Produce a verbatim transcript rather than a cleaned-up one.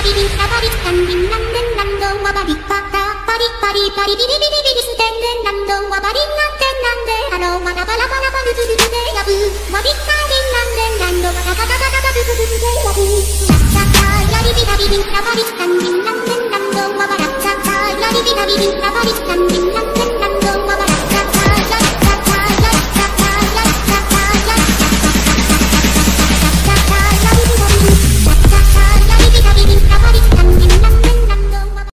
リビンラバリスタンビンランデンランドワバリッパタパリパリパリビリビリビリステンデンランドワバリンランデンランデハローワラバラバラバルズルズでヤブワビッタリンランデンランドガタガタガタガタブブブブでヤブチャチャチャヤリビラビビンラバリスタンビン